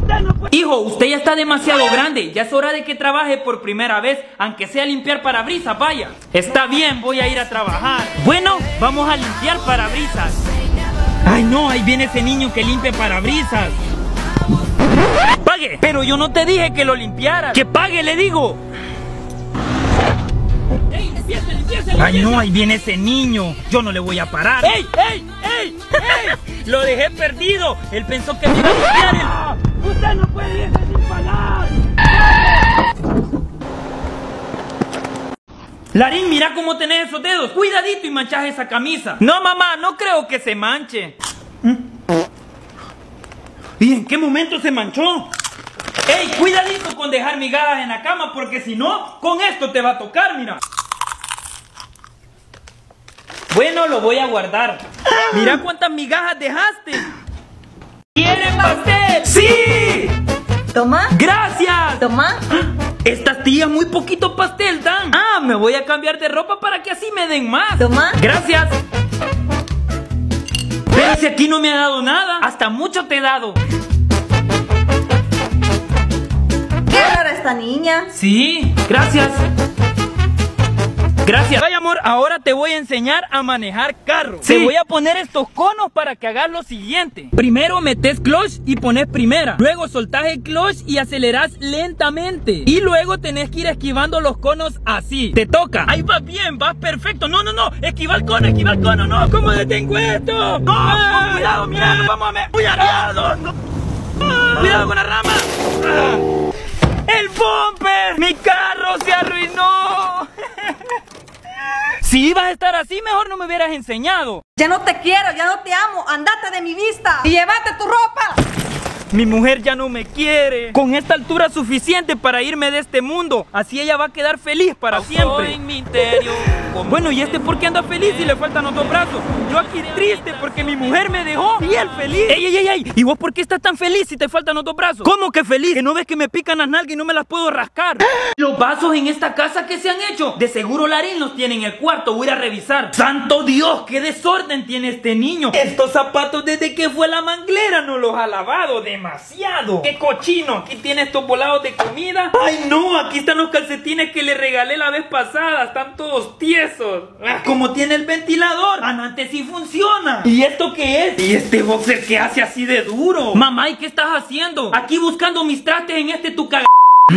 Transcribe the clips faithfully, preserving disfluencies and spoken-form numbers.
Usted no puede... Hijo, usted ya está demasiado grande. Ya es hora de que trabaje por primera vez, aunque sea limpiar parabrisas, vaya. Está bien, voy a ir a trabajar. Bueno, vamos a limpiar parabrisas. Ay, no, ahí viene ese niño que limpia parabrisas. ¡Pague! Pero yo no te dije que lo limpiaras. ¡Que pague, le digo! ¡Ey, limpiese, limpiese, limpiese! Ay, no, ahí viene ese niño. Yo no le voy a parar. ¡Ey, ey, ey, ey! Lo dejé perdido. Él pensó que me iba a limpiar el... Usted no puede irse sin pagar. Larín, mira cómo tenés esos dedos. Cuidadito y manchás esa camisa. No, mamá, no creo que se manche. ¿Y en qué momento se manchó? ¡Ey, cuidadito con dejar migajas en la cama! Porque si no, con esto te va a tocar, mira. Bueno, lo voy a guardar. Mira cuántas migajas dejaste. ¿Quieren pastel? ¡Sí! Toma. ¡Gracias! Toma. Estas tías muy poquito pastel dan. Ah, me voy a cambiar de ropa para que así me den más. Toma. Gracias. Pero si aquí no me ha dado nada. Hasta mucho te he dado. ¿Qué rara esta niña? Sí, gracias. Gracias. Ay, amor, ahora te voy a enseñar a manejar carro. Sí. Te voy a poner estos conos para que hagas lo siguiente. Primero metes clutch y pones primera. Luego soltás el clutch y acelerás lentamente. Y luego tenés que ir esquivando los conos así. Te toca. Ahí vas bien, vas perfecto. No, no, no. Esquiva el cono, esquiva el cono. No, ¿cómo detengo esto? No, ah, cuidado, mira, vamos a ver. Cuidado. No. Ah, cuidado con la rama. Ah. ¡El bumper! ¡Mi carro se arruinó! Si ibas a estar así, mejor no me hubieras enseñado. Ya no te quiero, ya no te amo. Andate de mi vista y llévate tu ropa. Mi mujer ya no me quiere. Con esta altura suficiente para irme de este mundo. Así ella va a quedar feliz para siempre. En mi interior. Bueno, ¿y este por qué anda feliz si le faltan los dos brazos? Yo aquí triste porque mi mujer me dejó. Y él feliz. ¡Ey, ey, ey, ey! ¿Y vos por qué estás tan feliz si te faltan los dos brazos? ¿Cómo que feliz? ¿Que no ves que me pican las nalgas y no me las puedo rascar? Los vasos en esta casa, ¿qué se han hecho? De seguro Larín los tiene en el cuarto. Voy a ir a revisar. ¡Santo Dios! ¡Qué desorden tiene este niño! Estos zapatos desde que fue la manglera no los ha lavado. Demasiado. ¡Qué cochino! Aquí tiene estos volados de comida. ¡Ay, no! Aquí están los calcetines que le regalé la vez pasada. Están todos tiesos. Como tiene el ventilador. Antes sí funciona. ¿Y esto qué es? ¿Y este boxer qué hace así de duro? Mamá, ¿y qué estás haciendo? Aquí buscando mis trastes en este tu caga...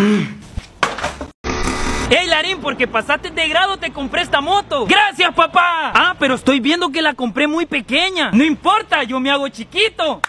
¡Ey, Larín! Porque pasaste de grado te compré esta moto. ¡Gracias, papá! Ah, pero estoy viendo que la compré muy pequeña. No importa, yo me hago chiquito.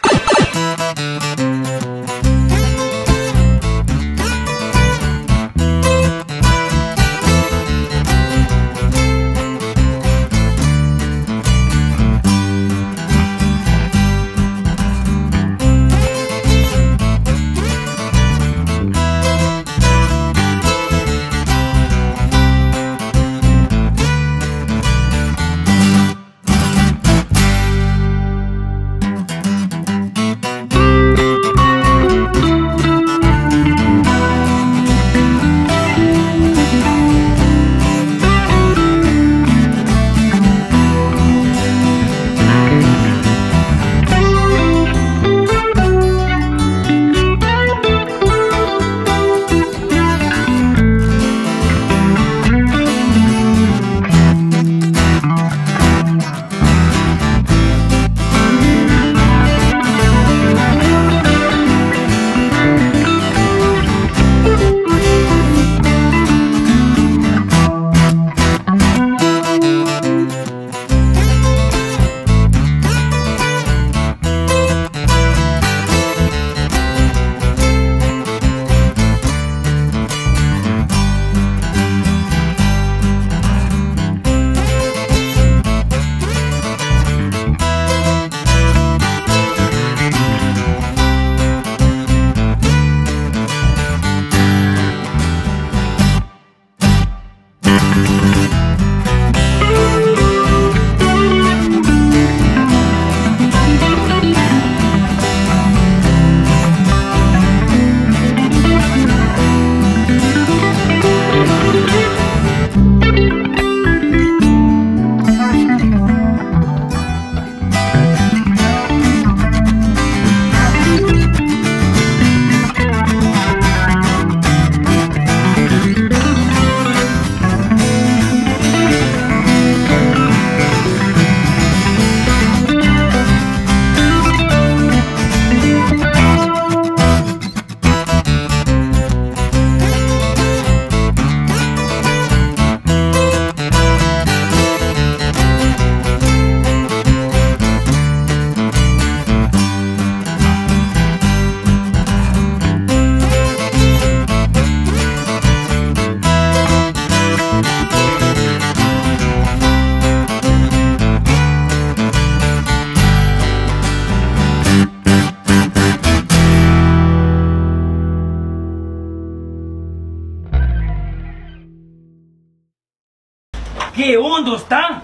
¡Qué hondo está!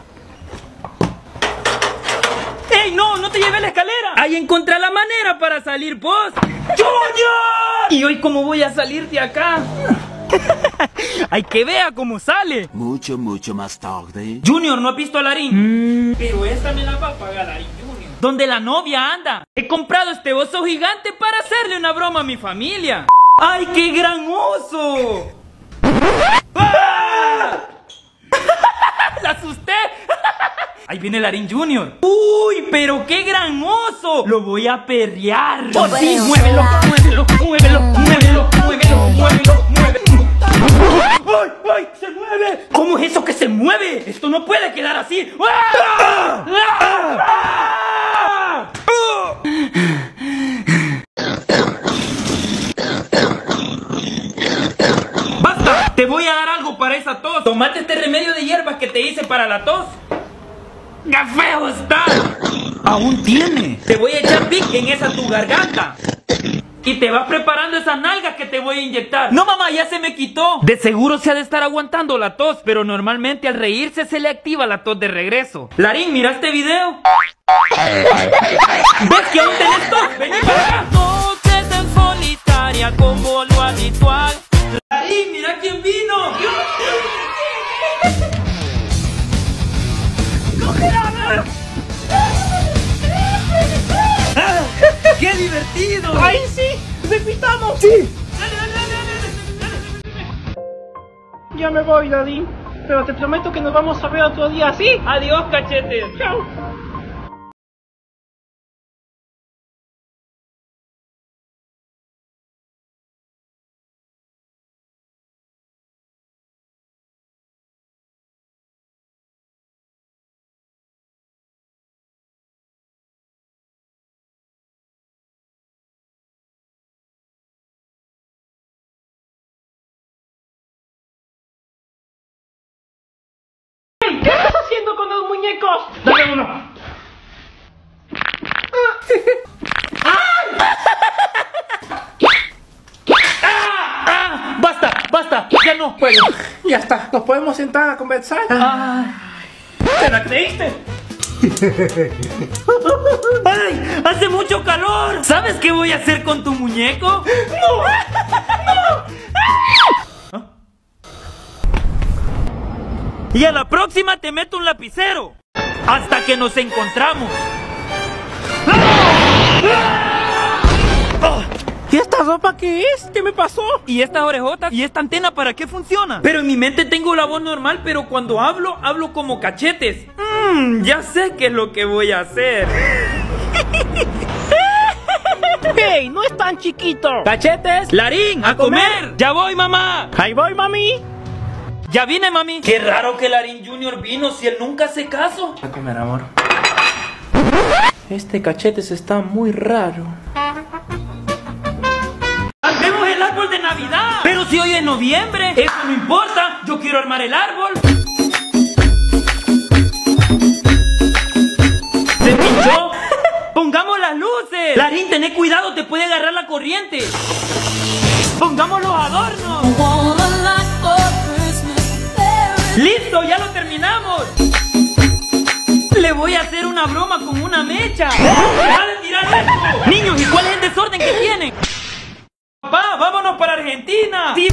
¡Ey, no! ¡No te lleves la escalera! ¡Ahí encontré la manera para salir vos! ¡Junior! ¿Y hoy cómo voy a salir de acá? ¡Hay que vea cómo sale! Mucho, mucho más tarde. Junior, ¿no has visto a Larín? Mm. Pero esta me la va a pagar Larín Junior. ¿Dónde la novia anda? He comprado este oso gigante para hacerle una broma a mi familia. ¡Ay, qué gran oso! ¡Ah! ¡La asusté! Ahí viene Larín Junior. ¡Uy, pero qué gran oso! ¡Lo voy a perrear! ¡Oh, sí! ¡Muévelo, muévelo, muévelo, muévelo, muévelo, muévelo, muévelo! ¡Ay, ay! ¡Se mueve! ¿Cómo es eso que se mueve? ¡Esto no puede quedar así! ¡Ah! ¡Ah! ¡Ah! ¡Basta! Te voy a dar algo para esa tos. Tomate este remedio de hierbas que te hice para la tos. ¡Qué feo está! ¡Aún tiene! Te voy a echar Vic en esa tu garganta. Y te vas preparando esas nalgas que te voy a inyectar. ¡No, mamá! ¡Ya se me quitó! De seguro se ha de estar aguantando la tos, pero normalmente al reírse se le activa la tos de regreso. Larín, ¿mira este video? ¿Ves que aún tenés tos? ¡Vení para acá! No te tan solitaria como lo habitual. Larín, mira quién vino. ¡Qué divertido! ¡Ay, sí! ¡Repitamos! ¡Sí! Dale, dale, dale, dale, dale. Ya me voy, Daddy. Pero te prometo que nos vamos a ver otro día, ¿sí? ¡Adiós, cachetes! ¡Chao! ¿Qué estás haciendo con los muñecos? Dame uno. ¡Ah! ¡Basta! ¡Basta! ¡Ya no puedo! Ya está, nos podemos sentar a conversar. ¡Ay! ¿Te la creíste? ¡Ay! ¡Hace mucho calor! ¿Sabes qué voy a hacer con tu muñeco? ¡No! ¡No! Y a la próxima te meto un lapicero. Hasta que nos encontramos. ¿Y esta ropa qué es? ¿Qué me pasó? ¿Y estas orejotas? ¿Y esta antena para qué funciona? Pero en mi mente tengo la voz normal, pero cuando hablo, hablo como cachetes. Mmm, ya sé qué es lo que voy a hacer. ¡Hey! ¡No es tan chiquito! ¡Cachetes! ¡Larín! ¡A, a comer! comer! ¡Ya voy, mamá! ¡Ahí voy, mami! ¡Ya vine, mami! ¡Qué raro que Larín Junior vino si él nunca hace caso! A comer, amor. Este cachetes está muy raro. ¡Armemos el árbol de Navidad! ¡Pero si hoy es noviembre! ¡Eso no importa! ¡Yo quiero armar el árbol! ¡Se pinchó! ¡Pongamos las luces! Larín, tené cuidado, te puede agarrar la corriente. ¡Pongamos los adornos! ¡Listo! ¡Ya lo terminamos! Le voy a hacer una broma con una mecha. ¡Deja de tirar esto! Niños, ¿y cuál es el desorden que tienen? ¡Papá, vámonos para Argentina! Sí.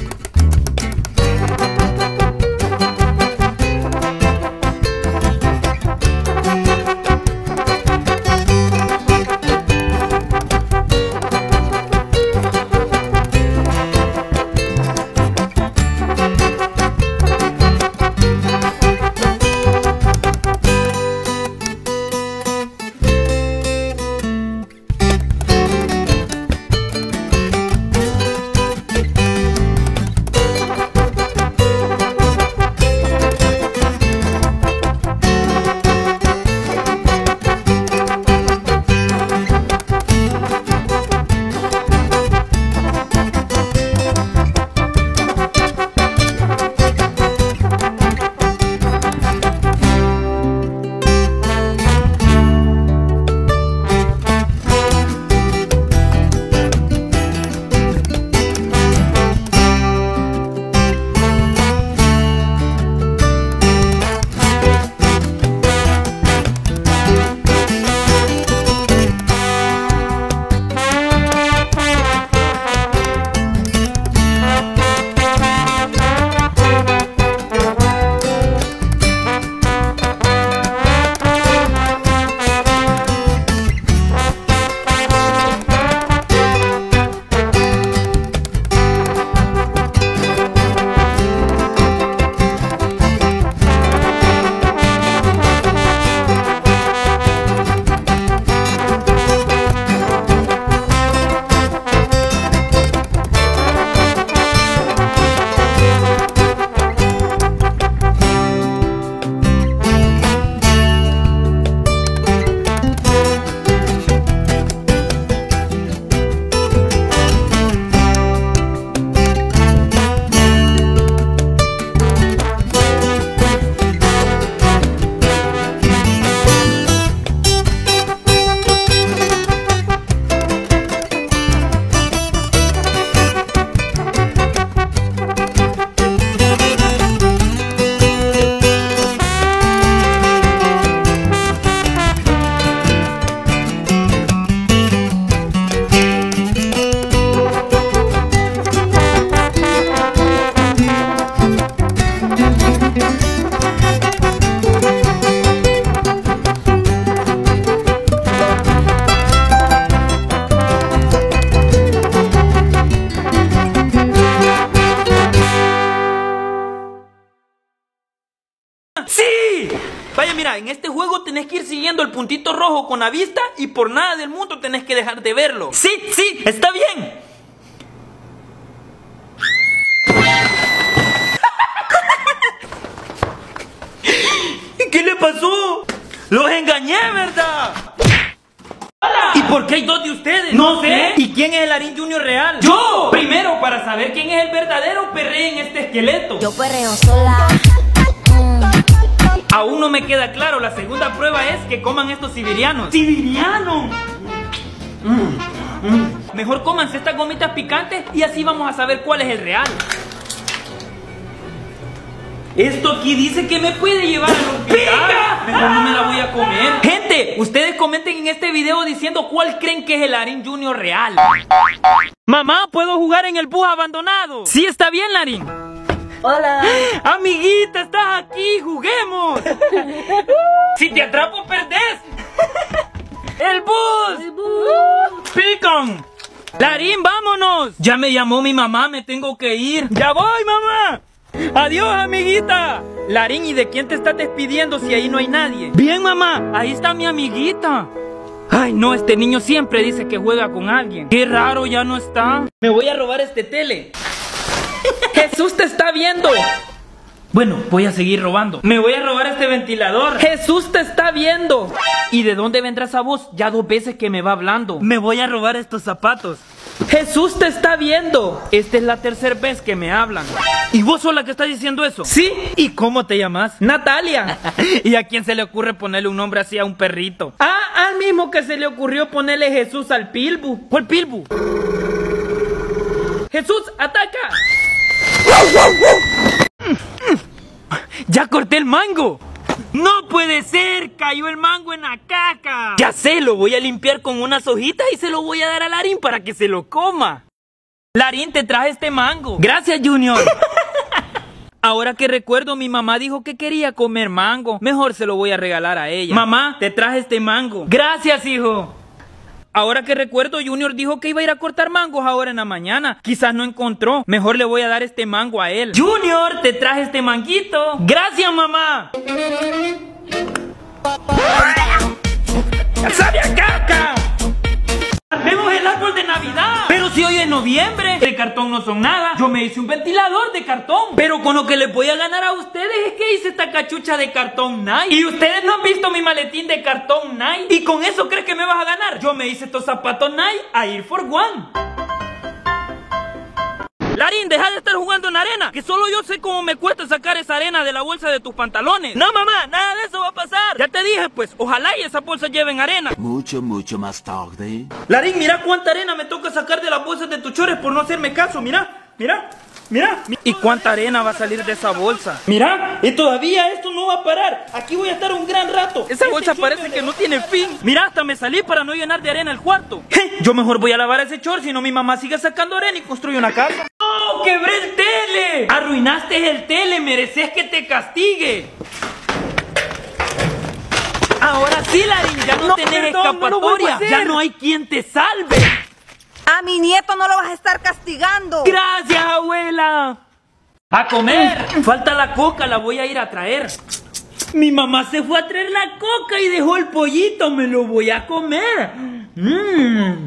¿verdad? ¡Sí! Vaya, mira, en este juego tenés que ir siguiendo el puntito rojo con la vista y por nada del mundo tenés que dejar de verlo. ¡Sí, sí! ¡Está bien! ¿Qué le pasó? ¡Los engañé, verdad! ¡Hola! ¿Y por qué hay dos de ustedes? No sé. ¿Y quién es el Larín Junior real? ¡Yo! Primero, para saber quién es el verdadero, perré en este esqueleto. Yo perreo sola. Aún no me queda claro. La segunda prueba es que coman estos siberianos. ¡Siberianos! Mm, mm. Mejor cómanse estas gomitas picantes y así vamos a saber cuál es el real. Esto aquí dice que me puede llevar al hospital. Mejor no me la voy a comer. Gente, ustedes comenten en este video diciendo cuál creen que es el Larín Junior real. Mamá, ¿puedo jugar en el bus abandonado? Sí, está bien, Larín. Hola. Amiguita, estás aquí, juguemos. Si te atrapo, perdés. El bus. El bus. Pican. Larín, vámonos. Ya me llamó mi mamá, me tengo que ir. Ya voy, mamá. Adiós, amiguita. Larín, ¿y de quién te estás despidiendo si ahí no hay nadie? Bien, mamá, ahí está mi amiguita. Ay, no, este niño siempre dice que juega con alguien. Qué raro, ya no está. Me voy a robar este tele. Jesús te está viendo. Bueno, voy a seguir robando. Me voy a robar este ventilador. Jesús te está viendo. ¿Y de dónde vendrá esa voz? Ya dos veces que me va hablando. Me voy a robar estos zapatos. Jesús te está viendo. Esta es la tercera vez que me hablan. ¿Y vos sos la que está diciendo eso? Sí. ¿Y cómo te llamas? Natalia. ¿Y a quién se le ocurre ponerle un nombre así a un perrito? Ah, al mismo que se le ocurrió ponerle Jesús al Pilbu. ¿Cuál Pilbu? Jesús, ataca. ¡Ya corté el mango! ¡No puede ser! ¡Cayó el mango en la caca! Ya sé, lo voy a limpiar con unas hojitas y se lo voy a dar a Larín para que se lo coma. Larín, te traje este mango. Gracias, Junior. Ahora que recuerdo, mi mamá dijo que quería comer mango. Mejor se lo voy a regalar a ella. Mamá, te traje este mango. Gracias, hijo. Ahora que recuerdo, Junior dijo que iba a ir a cortar mangos ahora en la mañana. Quizás no encontró. Mejor le voy a dar este mango a él. Junior, te traje este manguito. Gracias, mamá. ¡Sabe a caca! ¡Vemos el árbol de Navidad! Pero si hoy es noviembre, de cartón no son nada. Yo me hice un ventilador de cartón. Pero con lo que les voy a ganar a ustedes es que hice esta cachucha de cartón Nike. Y ustedes no han visto mi maletín de cartón Nike. ¿Y con eso crees que me vas a ganar? Yo me hice estos zapatos Nike a Air Force One. Larín, deja de estar jugando en arena, que solo yo sé cómo me cuesta sacar esa arena de la bolsa de tus pantalones. No, mamá, nada de eso va a pasar. Ya te dije, pues, ojalá y esa bolsa lleven arena. Mucho, mucho más tarde. Larín, mira cuánta arena me toca sacar de las bolsas de tus chores por no hacerme caso. Mira, mira, mira. ¿Y cuánta arena va a salir de esa bolsa? Mira, y todavía esto no va a parar. Aquí voy a estar un gran rato. Esa bolsa parece que no tiene fin. Mira, hasta me salí para no llenar de arena el cuarto. Yo mejor voy a lavar ese chor, si no mi mamá sigue sacando arena y construye una casa. ¡No! ¡Quebré el tele! Arruinaste el tele, mereces que te castigue. Ahora sí, Larín, ya no, no tenés perdón, escapatoria. No ya no hay quien te salve. A mi nieto no lo vas a estar castigando. Gracias, abuela. A comer. Falta la coca, la voy a ir a traer. Mi mamá se fue a traer la coca y dejó el pollito. Me lo voy a comer. Mmm.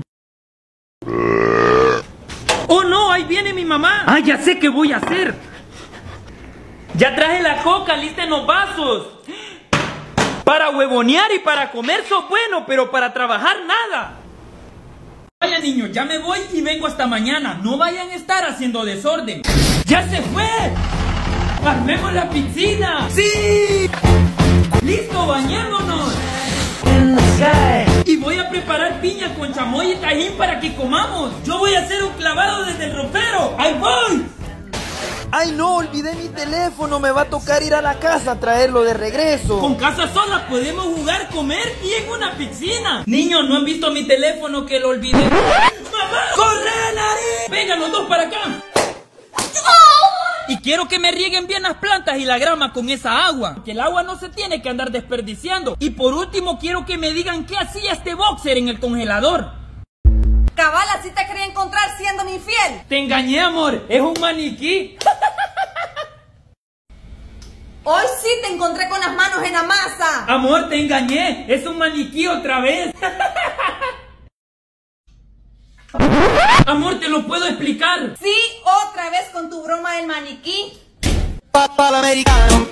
¡Oh no! ¡Ahí viene mi mamá! ¡Ah, ya sé qué voy a hacer! Ya traje la coca, lista en los vasos. Para huevonear y para comer sos bueno, pero para trabajar nada. Vaya niños, ya me voy y vengo hasta mañana. No vayan a estar haciendo desorden. ¡Ya se fue! ¡Armemos la piscina! ¡Sí! ¡Listo, bañémonos! Y voy a preparar piña con chamoy y tajín para que comamos. Yo voy a hacer un clavado desde el ropero. ¡Ahí voy! Ay no, olvidé mi teléfono. Me va a tocar ir a la casa a traerlo de regreso. Con casa sola podemos jugar, comer y en una piscina. Niños, ¿no han visto mi teléfono que lo olvidé? ¡Mamá! ¡Corre, Larín! Vengan los dos para acá. Y quiero que me rieguen bien las plantas y la grama con esa agua, porque el agua no se tiene que andar desperdiciando. Y por último quiero que me digan qué hacía este boxer en el congelador. Cabal, así te quería encontrar siendo mi infiel. Te engañé, amor, es un maniquí. Hoy sí te encontré con las manos en la masa. Amor, te engañé. Es un maniquí otra vez. Amor, te lo puedo explicar. Sí, otra vez con tu broma del maniquí. Papá americano.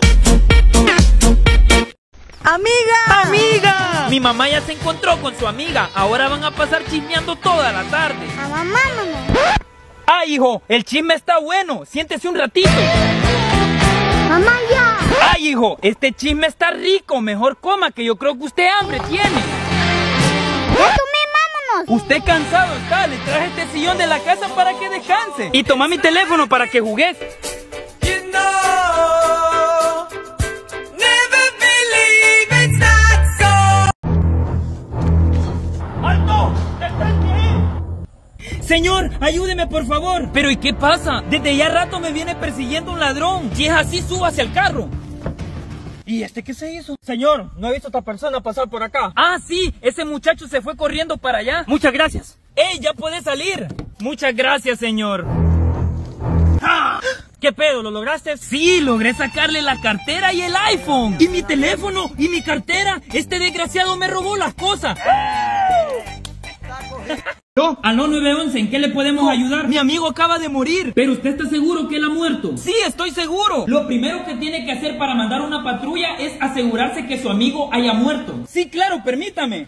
¡Amiga! ¡Amiga! Mi mamá ya se encontró con su amiga. Ahora van a pasar chismeando toda la tarde. A mamá, mamá. ¡Ah, hijo! El chisme está bueno. Siéntese un ratito. Mamá, ya. ¡Ay, hijo! Este chisme está rico. Mejor coma, que yo creo que usted hambre tiene. Ya tomé, vámonos. Usted cansado está. Le traje este sillón de la casa para que descanse. Y toma mi teléfono para que jugues. You know, never believe it's not so. ¡Alto! Señor, ayúdeme por favor. ¿Pero y qué pasa? Desde ya rato me viene persiguiendo un ladrón. Si es así, súbase al carro. ¿Y este qué se hizo? Señor, no he visto a esta persona pasar por acá. Ah, sí, ese muchacho se fue corriendo para allá. Muchas gracias. ¡Ey, ya puede salir! Muchas gracias, señor. ¡Ah! ¿Qué pedo? ¿Lo lograste? Sí, logré sacarle la cartera y el iPhone. Y mi teléfono y mi cartera. Este desgraciado me robó las cosas. ¿Yo? Aló nueve once, ¿en qué le podemos ayudar? Mi amigo acaba de morir. ¿Pero usted está seguro que él ha muerto? Sí, estoy seguro. Lo primero que tiene que hacer para mandar una patrulla es asegurarse que su amigo haya muerto. Sí, claro, permítame.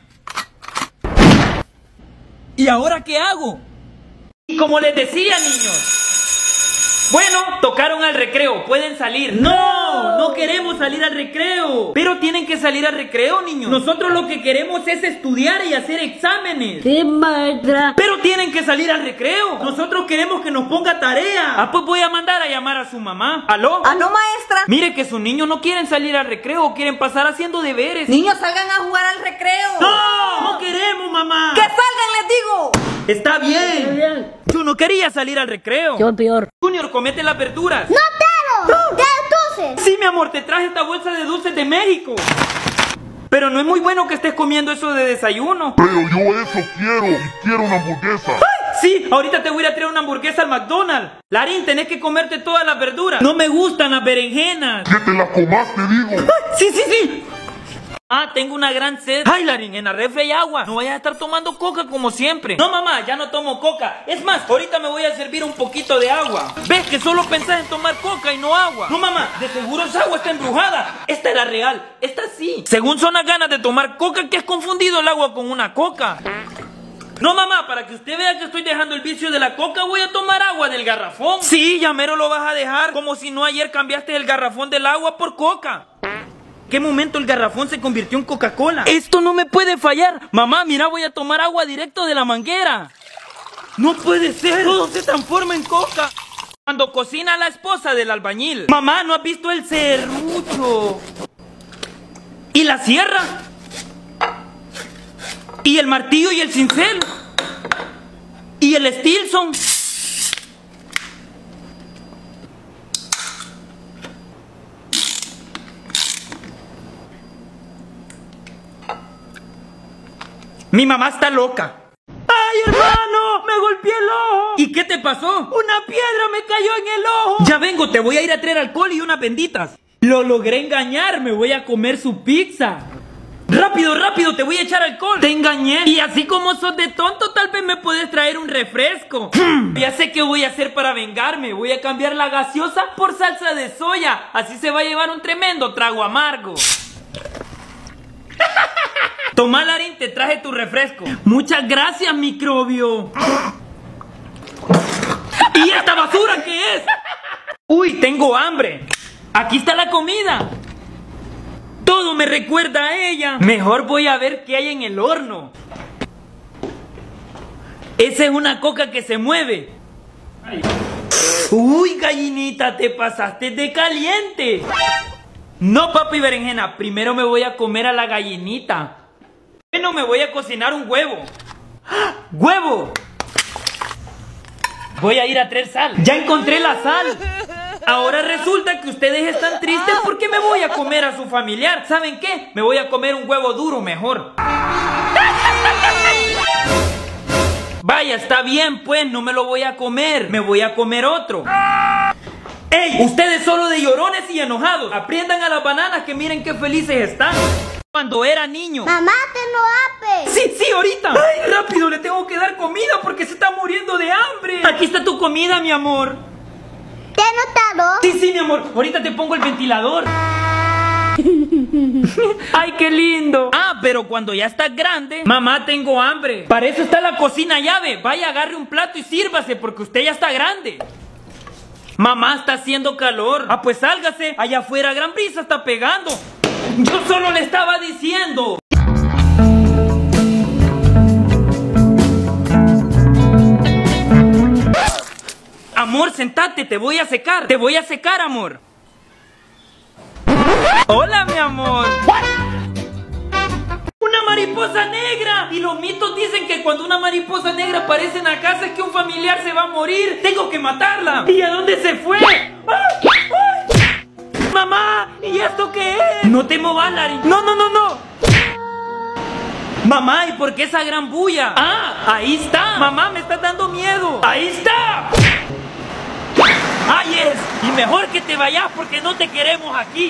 ¿Y ahora qué hago? Y como les decía, niños. Bueno, tocaron al recreo, pueden salir. No, no queremos salir al recreo. Pero tienen que salir al recreo, niños. Nosotros lo que queremos es estudiar y hacer exámenes. Sí, maestra. Pero tienen que salir al recreo. Nosotros queremos que nos ponga tarea. Ah, pues voy a mandar a llamar a su mamá. ¿Aló? ¿Aló, maestra? Mire que sus niños no quieren salir al recreo, quieren pasar haciendo deberes. Niños, salgan a jugar al recreo. ¡No! ¡No queremos, mamá! ¡Que salgan, les digo! Está bien. Bien. Yo no quería salir al recreo. Yo peor. Junior, comete las verduras. ¡No tengo! ¡Ya entonces! Sí, mi amor, te traje esta bolsa de dulces de México. Pero no es muy bueno que estés comiendo eso de desayuno. Pero yo eso quiero, y quiero una hamburguesa. ¡Ay! Sí, ahorita te voy a traer una hamburguesa al McDonald's. Larín, tenés que comerte todas las verduras. No me gustan las berenjenas. Que te la comas, te digo. ¡Ay! Sí, sí, sí. Ah, tengo una gran sed. Ay, Larín, en la refri hay agua. No vayas a estar tomando coca como siempre. No, mamá, ya no tomo coca. Es más, ahorita me voy a servir un poquito de agua. ¿Ves que solo pensás en tomar coca y no agua? No, mamá, de seguro esa agua está embrujada. Esta es la real, esta sí. Según son las ganas de tomar coca, que has confundido el agua con una coca. No, mamá, para que usted vea que estoy dejando el vicio de la coca, voy a tomar agua del garrafón. Sí, ya mero lo vas a dejar. Como si no ayer cambiaste el garrafón del agua por coca. ¿Qué momento el garrafón se convirtió en Coca-Cola? Esto no me puede fallar. Mamá, mira, voy a tomar agua directo de la manguera. No puede ser. Todo se transforma en coca. Cuando cocina la esposa del albañil. Mamá, ¿no has visto el serrucho? ¿Y la sierra? ¿Y el martillo y el cincel? ¿Y el Stilson? Mi mamá está loca. ¡Ay, hermano! ¡Me golpeé el ojo! ¿Y qué te pasó? ¡Una piedra me cayó en el ojo! Ya vengo, te voy a ir a traer alcohol y unas benditas. Lo logré engañar, me voy a comer su pizza. ¡Rápido, rápido! Te voy a echar alcohol. Te engañé. Y así como sos de tonto, tal vez me puedes traer un refresco. Ya sé qué voy a hacer para vengarme. Voy a cambiar la gaseosa por salsa de soya. Así se va a llevar un tremendo trago amargo. Toma, Larín, te traje tu refresco. Muchas gracias, microbio. ¿Y esta basura qué es? Uy, tengo hambre. Aquí está la comida. Todo me recuerda a ella. Mejor voy a ver qué hay en el horno. Esa es una coca que se mueve. Uy, gallinita, te pasaste de caliente. No, papi berenjena, primero me voy a comer a la gallinita. Bueno, me voy a cocinar un huevo. ¡Ah! ¡Huevo! Voy a ir a traer sal. Ya encontré la sal. Ahora resulta que ustedes están tristes porque me voy a comer a su familiar. ¿Saben qué? Me voy a comer un huevo duro mejor. Vaya, está bien, pues, no me lo voy a comer. Me voy a comer otro. ¡Ey! Ustedes solo de llorones y enojados. Aprendan a las bananas que miren qué felices están. Cuando era niño. Mamá, te no apes. Sí, sí, ahorita. Ay, rápido, le tengo que dar comida porque se está muriendo de hambre. Aquí está tu comida, mi amor. ¿Te he notado? Sí, sí, mi amor. Ahorita te pongo el ventilador. Ay, qué lindo. Ah, pero cuando ya estás grande. Mamá, tengo hambre. Para eso está la cocina llave. Vaya, agarre un plato y sírvase porque usted ya está grande. Mamá, está haciendo calor. Ah, pues sálgase. Allá afuera gran brisa está pegando. Yo solo le estaba diciendo. Amor, sentate, te voy a secar. Te voy a secar, amor. Hola, mi amor. ¡Una mariposa negra! Y los mitos dicen que cuando una mariposa negra aparece en la casa es que un familiar se va a morir. Tengo que matarla. ¿Y a dónde se fue? ¡Ay! ¡Ay! ¡Mamá! ¿Y esto qué es? No te movas, Larry. No, no, no, no. Mamá, ¿y por qué esa gran bulla? Ah, ahí está. Mamá, me estás dando miedo. Ahí está. ¡Ahí es! Y mejor que te vayas porque no te queremos aquí.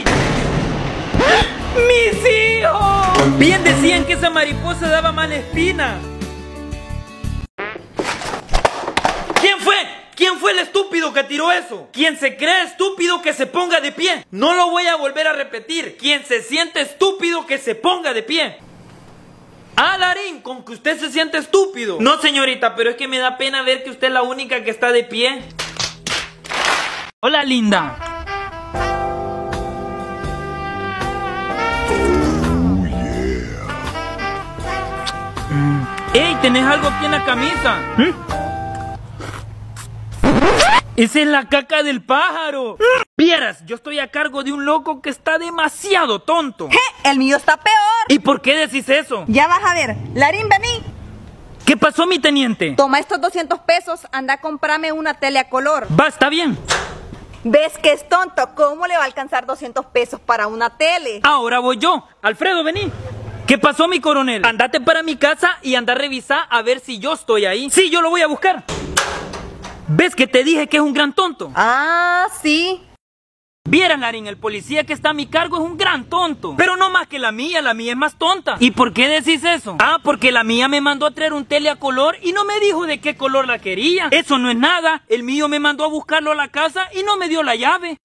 ¡Mis hijos! Bien decían que esa mariposa daba mala espina. ¿Quién fue? ¿Quién fue el estúpido que tiró eso? Quien se cree estúpido que se ponga de pie. No lo voy a volver a repetir. Quien se siente estúpido que se ponga de pie. Ah, Larín, con que usted se siente estúpido. No, señorita, pero es que me da pena ver que usted es la única que está de pie. Hola, linda. ¡Ey! ¿Tenés algo aquí en la camisa? ¿Mm? ¡Esa es la caca del pájaro! Vieras, yo estoy a cargo de un loco que está demasiado tonto. ¡Je! El mío está peor. ¿Y por qué decís eso? Ya vas a ver. Larín, vení. ¿Qué pasó, mi teniente? Toma estos doscientos pesos, anda a comprarme una tele a color. Va, está bien. ¿Ves que es tonto? ¿Cómo le va a alcanzar doscientos pesos para una tele? Ahora voy yo. Alfredo, vení. ¿Qué pasó, mi coronel? Andate para mi casa y anda a revisar a ver si yo estoy ahí. Sí, yo lo voy a buscar. ¿Ves que te dije que es un gran tonto? Ah, sí. Vieran, Larín, el policía que está a mi cargo es un gran tonto. Pero no más que la mía, la mía es más tonta. ¿Y por qué decís eso? Ah, porque la mía me mandó a traer un tele a color y no me dijo de qué color la quería. Eso no es nada. El mío me mandó a buscarlo a la casa y no me dio la llave.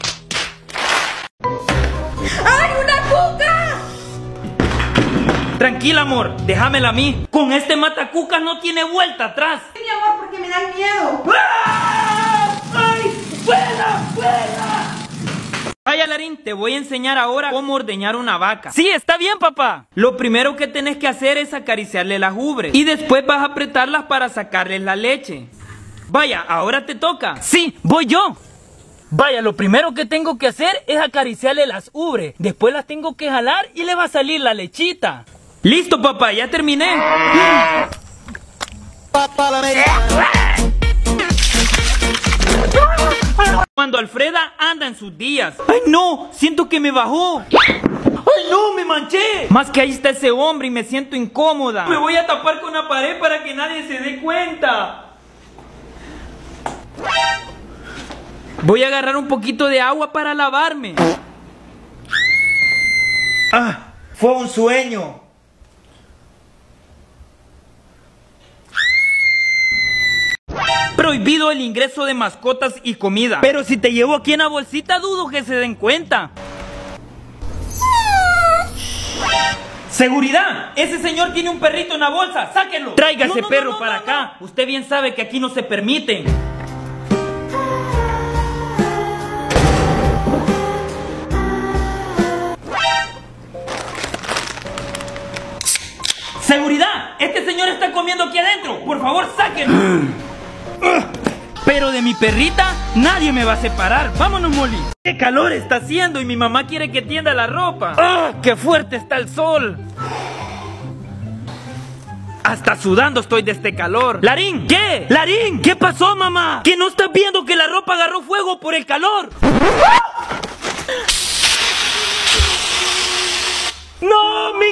¡Ay, una cuca! Tranquila, amor, déjamela a mí. Con este matacucas no tiene vuelta atrás. Sí, mi amor, porque me dan miedo. ¡Ah! ¡Ay! ¡Fuera! ¡Fuera! Vaya, Larín, te voy a enseñar ahora cómo ordeñar una vaca. Sí, está bien, papá. Lo primero que tenés que hacer es acariciarle las ubres. Y después vas a apretarlas para sacarles la leche. Vaya, ahora te toca. Sí, voy yo. Vaya, lo primero que tengo que hacer es acariciarle las ubres. Después las tengo que jalar y le va a salir la lechita. Listo, papá, ya terminé. Cuando Alfreda anda en sus días. ¡Ay, no! Siento que me bajó. ¡Ay, no! ¡Me manché! Más que ahí está ese hombre y me siento incómoda. Me voy a tapar con una pared para que nadie se dé cuenta. Voy a agarrar un poquito de agua para lavarme. Ah, fue un sueño. Prohibido el ingreso de mascotas y comida. Pero si te llevo aquí en la bolsita, dudo que se den cuenta. ¡Seguridad! Ese señor tiene un perrito en la bolsa, sáquenlo. Traiga ese perro no, no, para no, acá. No. Usted bien sabe que aquí no se permite. ¡Seguridad! Este señor está comiendo aquí adentro. Por favor, sáquenlo. Pero de mi perrita nadie me va a separar. Vámonos, Molly. ¡Qué calor está haciendo! Y mi mamá quiere que tienda la ropa. ¡Ah! ¡Qué fuerte está el sol! Hasta sudando estoy de este calor. ¡Larín! ¿Qué? ¡Larín! ¿Qué pasó, mamá? ¿Que no estás viendo que la ropa agarró fuego por el calor? ¡No, mi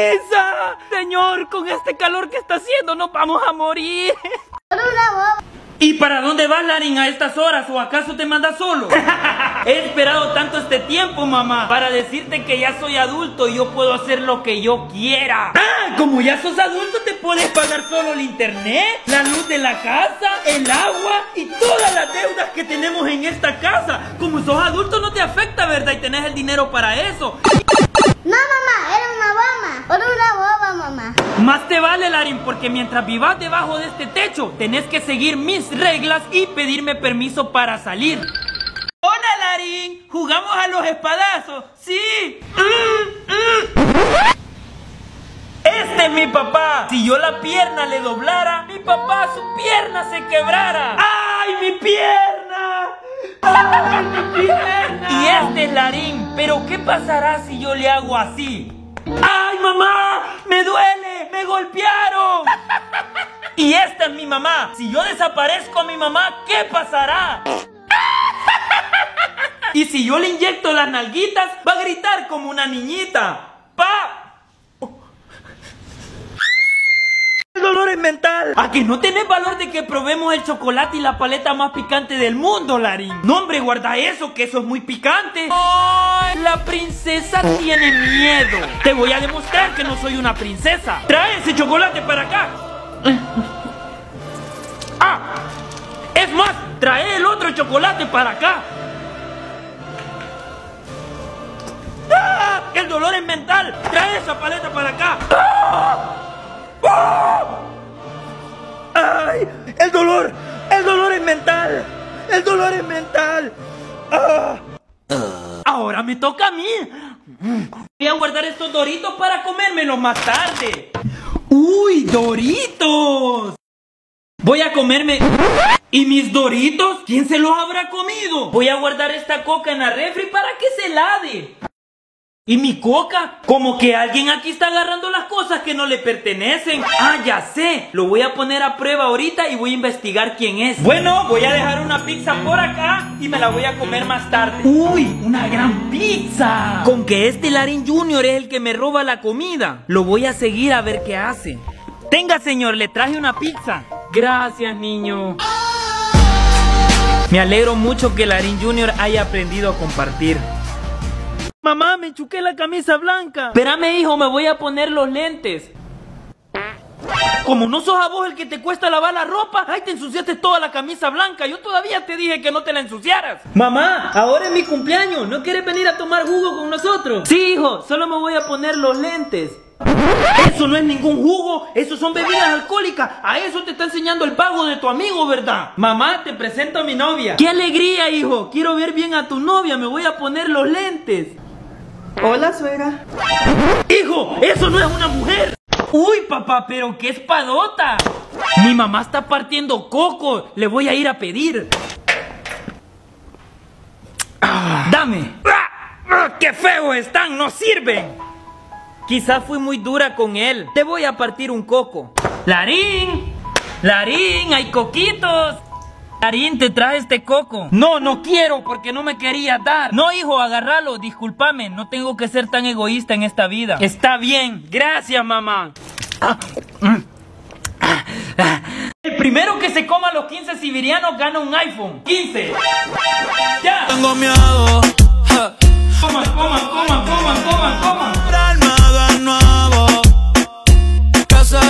camisa! Señor, con este calor que está haciendo nos vamos a morir. ¿Y para dónde vas, Larín, a estas horas? ¿O acaso te mandas solo? He esperado tanto este tiempo, mamá, para decirte que ya soy adulto y yo puedo hacer lo que yo quiera. Ah, como ya sos adulto, te puedes pagar solo el internet, la luz de la casa, el agua y todas las deudas que tenemos en esta casa. Como sos adulto no te afecta, ¿verdad? Y tenés el dinero para eso. No, mamá, era una broma. Era una broma, mamá. Más te vale, Larín, porque mientras vivas debajo de este techo, tenés que seguir mis reglas y pedirme permiso para salir. Hola, Larín, ¿jugamos a los espadazos? Sí. Mm, mm. Este es mi papá. Si yo la pierna le doblara, mi papá su pierna se quebrara. ¡Ay, mi pierna! ¡Ay, mi pierna! Y este es Larín, pero ¿qué pasará si yo le hago así? ¡Ay, mamá! ¡Me duele! ¡Me golpearon! Y esta es mi mamá. Si yo desaparezco a mi mamá, ¿qué pasará? Y si yo le inyecto las nalguitas, va a gritar como una niñita. ¡Pa! El dolor es mental. ¿A que no tenés valor de que probemos el chocolate y la paleta más picante del mundo, Larín? No, hombre, guarda eso, que eso es muy picante. ¡Ay! La princesa tiene miedo. Te voy a demostrar que no soy una princesa. Trae ese chocolate para acá. ¡Ah! Es más, trae el otro chocolate para acá. ¡Ah! El dolor es mental. Trae esa paleta para acá. ¡Ah! ¡Ah! ¡Ay! ¡El dolor! ¡El dolor es mental! ¡El dolor es mental! ¡Ah! Ahora me toca a mí. Voy a guardar estos doritos para comérmelos más tarde. ¡Uy, doritos! Voy a comerme... ¿Y mis doritos? ¿Quién se los habrá comido? Voy a guardar esta coca en la refri para que se helade. ¿Y mi coca? Como que alguien aquí está agarrando las cosas que no le pertenecen. Ah, ya sé. Lo voy a poner a prueba ahorita y voy a investigar quién es. Bueno, voy a dejar una pizza por acá y me la voy a comer más tarde. ¡Uy! ¡Una gran pizza! Con que este Larín junior es el que me roba la comida. Lo voy a seguir a ver qué hace. Tenga, señor, le traje una pizza. Gracias, niño. Me alegro mucho que Larín junior haya aprendido a compartir. Mamá, me enchuqué la camisa blanca. Espérame, hijo, me voy a poner los lentes. Como no sos a vos el que te cuesta lavar la ropa, ay, te ensuciaste toda la camisa blanca. Yo todavía te dije que no te la ensuciaras. Mamá, ahora es mi cumpleaños. ¿No quieres venir a tomar jugo con nosotros? Sí, hijo, solo me voy a poner los lentes. Eso no es ningún jugo, eso son bebidas alcohólicas. A eso te está enseñando el pago de tu amigo, ¿verdad? Mamá, te presento a mi novia. ¡Qué alegría, hijo! Quiero ver bien a tu novia, me voy a poner los lentes. Hola, suegra. ¡Hijo! ¡Eso no es una mujer! ¡Uy, papá! ¡Pero qué espadota! Mi mamá está partiendo coco. Le voy a ir a pedir. Ah, ¡dame! Ah, ¡qué feos están! ¡No sirven! Quizás fui muy dura con él. Te voy a partir un coco. ¡Larín! ¡Larín! ¡Hay coquitos! Larín, te traje este coco. No, no quiero porque no me quería dar. No, hijo, agárralo, discúlpame. No tengo que ser tan egoísta en esta vida. Está bien, gracias, mamá. El primero que se coma los quince siberianos gana un iPhone. quince. Ya. Tengo miedo. Coman, coman, coman, coman, coman, coman. Nuevo. Casa.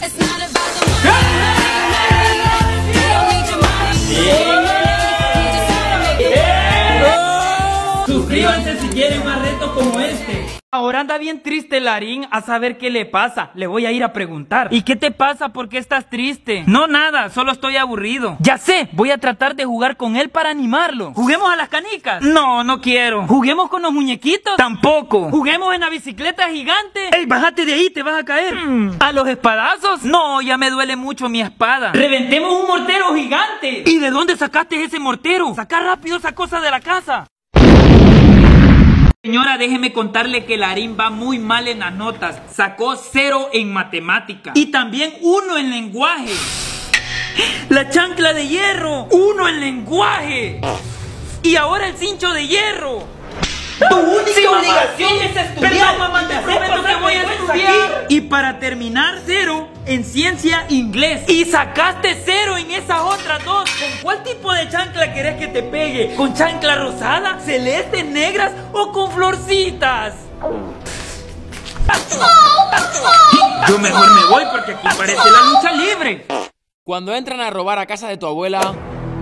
Suscríbanse si quieren más retos como este. Ahora anda bien triste Larín, a saber qué le pasa. Le voy a ir a preguntar. ¿Y qué te pasa? ¿Por qué estás triste? No, nada, solo estoy aburrido. Ya sé, voy a tratar de jugar con él para animarlo. ¿Juguemos a las canicas? No, no quiero. ¿Juguemos con los muñequitos? Tampoco. ¿Juguemos en la bicicleta gigante? ¡Ey, bájate de ahí, te vas a caer! Mm. ¿A los espadazos? No, ya me duele mucho mi espada. ¡Reventemos un mortero gigante! ¿Y de dónde sacaste ese mortero? Saca rápido esa cosa de la casa. Señora, déjeme contarle que Larín va muy mal en las notas. Sacó cero en matemática. Y también uno en lenguaje. La chancla de hierro. Uno en lenguaje. Y ahora el cincho de hierro. Tu única sí, obligación es estudiar. Perdón, mamá, te prometo que voy a estudiar. Aquí. Y para terminar, cero en ciencia, inglés. Y sacaste cero en esas otras dos. ¿Con cuál tipo de chancla querés que te pegue? ¿Con chancla rosada, celestes, negras o con florcitas? Yo mejor me voy porque aquí parece la lucha libre. Cuando entran a robar a casa de tu abuela...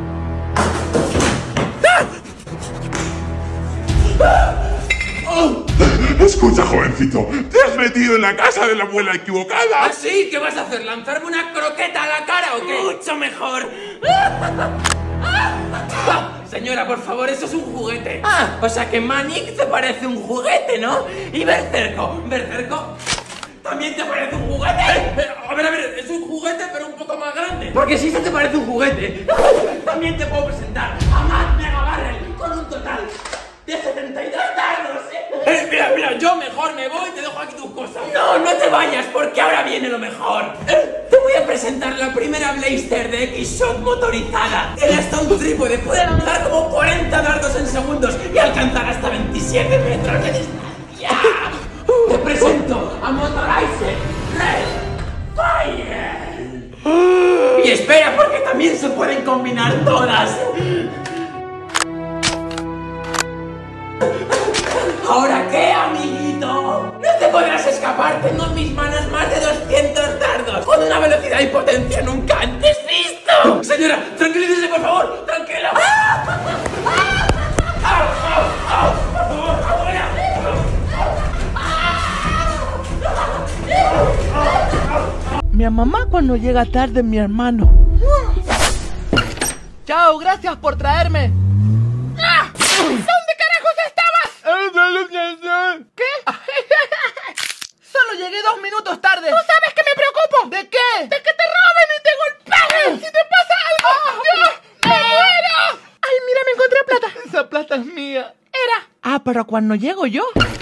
Escucha, jovencito, te has metido en la casa de la abuela equivocada. ¿Ah, sí? ¿Qué vas a hacer? ¿Lanzarme una croqueta a la cara o qué? Mucho mejor. Señora, por favor, eso es un juguete. Ah, o sea que Manic te parece un juguete, ¿no? ¿Y Bercerco? ¿Bercerco? ¿También te parece un juguete? Eh, a ver, a ver, es un juguete pero un poco más grande. Porque si eso te parece un juguete, también te puedo presentar a Matt Mega Barrel con un total de setenta y tres dardos. Eh, mira, mira, yo mejor me voy y te dejo aquí tus cosas. No, no te vayas porque ahora viene lo mejor. Eh, te voy a presentar la primera Blaster de X-Shot motorizada. El Stone Trípode puede lanzar como cuarenta dardos en segundos y alcanzar hasta veintisiete metros de distancia. Te presento a Motorizer Red Fire. Y espera, porque también se pueden combinar todas. ¿Ahora qué, amiguito? No te podrás escapar. Tengo en mis manos más de doscientos dardos con una velocidad y potencia nunca antes visto. Señora, tranquilícese, por favor. Tranquila. Mi mamá cuando llega tarde, mi hermano. Chao, gracias por traerme. ¿Dónde carajos estabas? ¿Qué? Solo llegué dos minutos tarde. ¿Tú sabes que me preocupo? ¿De qué? De que te roben y te golpeen. Si te pasa algo, yo me muero. Ay, mira, me encontré plata. Esa plata es mía. Era. Ah, pero cuando llego yo.